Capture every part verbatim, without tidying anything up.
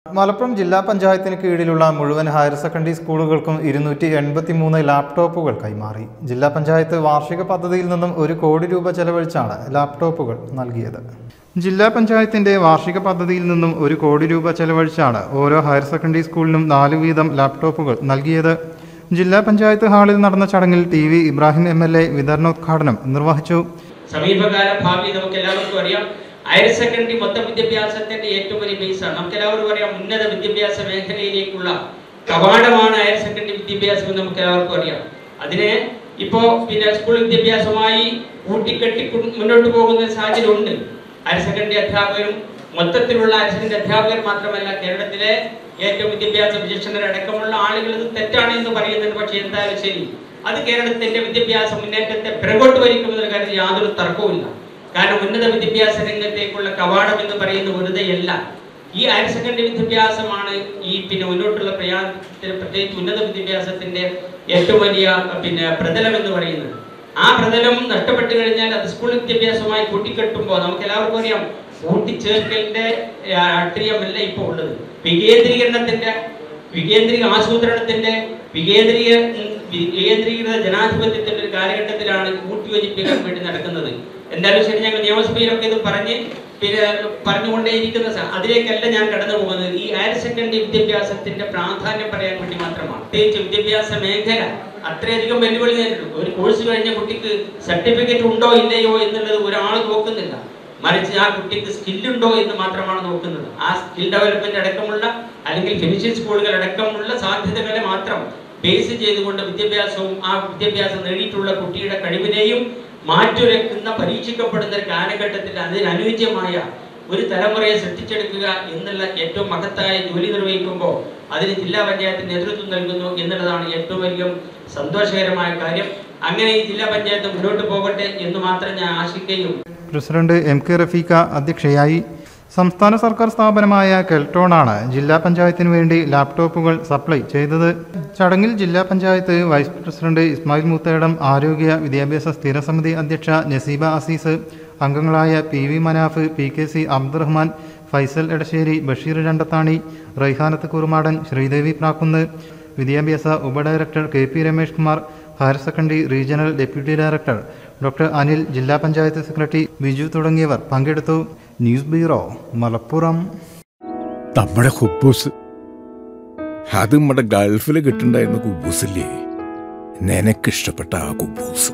മലപ്പുറം ജില്ലാ പഞ്ചായത്തിന് കീഴിലുള്ള മുഴുവൻ ഹയർ സെക്കൻഡറി സ്കൂളുകൾക്കും ഇരുന്നൂറ്റി എൺപത്തി മൂന്ന് ലാപ്ടോപ്പുകൾ കൈമാറി. ജില്ലാ പഞ്ചായത്ത് വാർഷിക പദ്ധതിയിൽ നിന്നും ഒരു കോടി രൂപ ചെലവഴിച്ചാണ് ലാപ്ടോപ്പുകൾ നൽകിയത്. ജില്ലാ പഞ്ചായത്തിന്റെ വാർഷിക പദ്ധതിയിൽ നിന്നും ഒരു കോടി രൂപ ചെലവഴിച്ചാണ് ഓരോ ഹയർ സെക്കൻഡറി സ്കൂളിനും നാല് വീതം ലാപ്ടോപ്പുകൾ നൽകിയത്. ജില്ലാ പഞ്ചായത്ത് ഹാളിൽ നടന്ന ചടങ്ങിൽ T V Ibrahim M L A വിതരണോദ്ഘാടനം നിർവഹിച്ചു. സമീപകാല ഭാവി നമുക്ക് എല്ലാവർക്കും അറിയാം. ഹയർ സെക്കൻഡറി മൊത്തം വിദ്യാഭ്യാസത്തിന്റെ ഏറ്റവും വലിയ ബേസാണ്. നമുക്ക് എല്ലാവർക്കും അറിയാം, ഉന്നത വിദ്യാഭ്യാസ മേഖലയിലേക്കുള്ള കവാടമാണ് ഹയർ സെക്കൻഡറി വിദ്യാഭ്യാസം എന്ന് നമുക്ക് എല്ലാവർക്കും അറിയാം. അതിനെ ഇപ്പോ പിന്നെ സ്കൂൾ വിദ്യാഭ്യാസമായി കൂട്ടിക്കെട്ടി മുന്നോട്ട് പോകുന്ന സാഹചര്യം ഉണ്ട്. ഹയർ സെക്കൻഡറി അധ്യാപകരും മൊത്തത്തിലുള്ള ഹയർ സെക്കൻഡറി അധ്യാപകർ മാത്രമല്ല, കേരളത്തിലെ ഏറ്റവും വിദ്യാഭ്യാസ വിചക്ഷണരടക്കമുള്ള ആളുകൾ ഇത് തെറ്റാണ് എന്ന് പറയുന്നത്. പക്ഷേ എന്തായാലും ശരി, അത് കേരളത്തിന്റെ വിദ്യാഭ്യാസ മുന്നേറ്റത്തെ പിറകോട്ട് വലിക്കുമെന്ന കാര്യത്തിൽ യാതൊരു തർക്കവുമില്ല. കാരണം ഉന്നത വിദ്യാഭ്യാസ രംഗത്തേക്കുള്ള കവാടം എന്ന് പറയുന്നത് വെറുതെയല്ല. ഈ ഹയർ സെക്കൻഡറി വിദ്യാഭ്യാസമാണ് ഈ പിന്നെ മുന്നോട്ടുള്ള പ്രയാണത്തിന്, പ്രത്യേകിച്ച് ഉന്നത വിദ്യാഭ്യാസത്തിന്റെ ഏറ്റവും വലിയ പിന്നെ പ്രതലം എന്ന് പറയുന്നത്. ആ പ്രതലം നഷ്ടപ്പെട്ടു കഴിഞ്ഞാൽ അത് സ്കൂൾ വിദ്യാഭ്യാസമായി കൂട്ടിക്കെട്ടുമ്പോൾ നമുക്ക് എല്ലാവർക്കും അറിയാം, കൂട്ടിച്ചേർക്കലിന്റെ രാഷ്ട്രീയമല്ല ഇപ്പോൾ ഉള്ളത്. വികേന്ദ്രീകരണത്തിന്റെ വികേന്ദ്രീക ആസൂത്രണത്തിന്റെ വികേന്ദ്രീയ വികേന്ദ്രീകൃത ജനാധിപത്യത്തിന്റെ ഒരു കാലഘട്ടത്തിലാണ് കൂട്ടിയോജിപ്പിക്കാൻ വേണ്ടി നടക്കുന്നത്. എന്തായാലും ശരി, ഞങ്ങൾ നിയമസഭയിലൊക്കെ ഇത് പറഞ്ഞ് പിന്നെ പറഞ്ഞുകൊണ്ടേയിരിക്കുന്ന അതിലേക്കല്ല ഞാൻ കടന്നു പോകുന്നത്. ഈ ഹയർ സെക്കൻഡറി വിദ്യാഭ്യാസത്തിന്റെ പ്രാധാന്യം പറയാൻ വേണ്ടി മാത്രമാണ്. പ്രത്യേകിച്ച് വിദ്യാഭ്യാസ മേഖല അത്രയധികം വെല്ലുവിളി നേരിടും. ഒരു കോഴ്സ് കഴിഞ്ഞ കുട്ടിക്ക് സർട്ടിഫിക്കറ്റ് ഉണ്ടോ ഇല്ലയോ എന്നുള്ളത് ഒരാൾ നോക്കുന്നില്ല, മറിച്ച് ആ കുട്ടിക്ക് സ്കില്ലുണ്ടോ എന്ന് മാത്രമാണ് നോക്കുന്നത്. ആ സ്കിൽ ഡെവലപ്മെന്റ് അടക്കമുള്ള അല്ലെങ്കിൽ ഫിനിഷിംഗ് സ്കൂളുകൾ അടക്കമുള്ള സാധ്യതകളെ മാത്രം ബേസ് ചെയ്തുകൊണ്ട് വിദ്യാഭ്യാസവും ആ വിദ്യാഭ്യാസം നേടിയിട്ടുള്ള കുട്ടിയുടെ കഴിവിനെയും മാറ്റുരക്കുന്ന പരീക്ഷിക്കപ്പെടുന്ന ഒരു കാലഘട്ടത്തിൽ അതിനനുയോജ്യമായ ഒരു തലമുറയെ സൃഷ്ടിച്ചെടുക്കുക എന്നുള്ള ഏറ്റവും മഹത്തായ ജോലി നിർവഹിക്കുമ്പോൾ അതിന് ജില്ലാ പഞ്ചായത്ത് നേതൃത്വം നൽകുന്നു എന്നുള്ളതാണ് ഏറ്റവും വലിയ സന്തോഷകരമായ കാര്യം. അങ്ങനെ ഈ ജില്ലാ പഞ്ചായത്ത് മുന്നോട്ട് പോകട്ടെ എന്ന് മാത്രം ഞാൻ ആശിക്കുകയും. പ്രസിഡന്റ് എം കെ റഫീഖ അധ്യക്ഷയായി. സംസ്ഥാന സർക്കാർ സ്ഥാപനമായ കെൽട്രോണാണ് ജില്ലാ പഞ്ചായത്തിന് വേണ്ടി ലാപ്ടോപ്പുകൾ സപ്ലൈ ചെയ്തത്. ചടങ്ങിൽ ജില്ലാ പഞ്ചായത്ത് വൈസ് പ്രസിഡന്റ് ഇസ്മായിൽ മൂത്തേടം, ആരോഗ്യ വിദ്യാഭ്യാസ സ്ഥിരസമിതി അധ്യക്ഷ നസീബ അസീസ്, അംഗങ്ങളായ P V Manaf, P K C Abdurahman, Faisal Edasseri, Basheer Randathani, Raihanath Kurumadan, Sreedevi Prakkunnu, വിദ്യാഭ്യാസ ഉപഡയറക്ടർ K P Ramesh Kumar, higher secondary regional deputy director doctor Anil, ജില്ലാ പഞ്ചായത്ത് സെക്രട്ടറി ബിജു തുടങ്ങിയവർ പങ്കെടുത്തു. News bureau, Malappuram. നമ്മുടെ കുബൂസ് അത് നമ്മുടെ ഗൾഫിൽ കിട്ടുണ്ടായിരുന്ന കുബൂസില്ലേ, നിനക്കിഷ്ടപ്പെട്ട ആ കുബൂസ്.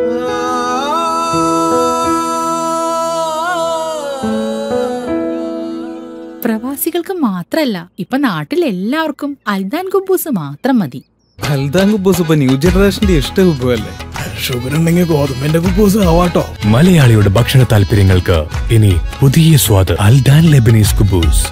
പ്രവാസികൾക്ക് മാത്രല്ല, ഇപ്പൊ നാട്ടിൽ എല്ലാവർക്കും അൽദാൻ കുബൂസ് മാത്രം മതി. അൽദാൻ കുബൂസ് ഇപ്പൊ ന്യൂ ജനറേഷന്റെ ഇഷ്ട കുബുവല്ലേ. ഷുഗർ ഉണ്ടെങ്കിൽ ഗോതമ്പിന്റെ കുബൂസ് ആവാട്ടോ. മലയാളിയുടെ ഭക്ഷണ താല്പര്യങ്ങൾക്ക് ഇനി പുതിയ സ്വാദ്. അൽദാൻ ലെബനീസ് കുബൂസ്.